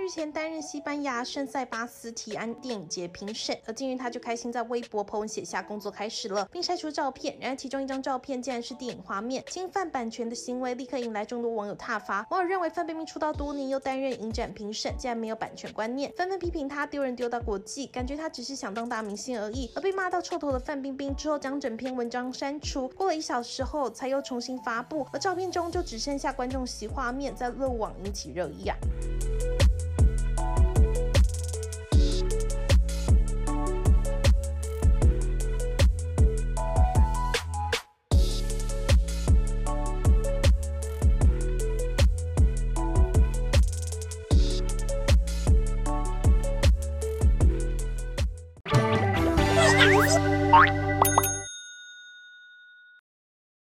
前担任西班牙圣塞巴斯提安电影节评审，而近日他就开心在微博 po 文写下工作开始了，并晒出照片。然而其中一张照片竟然是电影画面，侵犯版权的行为立刻引来众多网友挞伐。网友认为范冰冰出道多年又担任影展评审，竟然没有版权观念，纷纷批评他丢人丢到国际，感觉他只是想当大明星而已。而被骂到臭头的范冰冰之后将整篇文章删除，过了1小时后才又重新发布，而照片中就只剩下观众席画面，在热网引起热议啊。 对，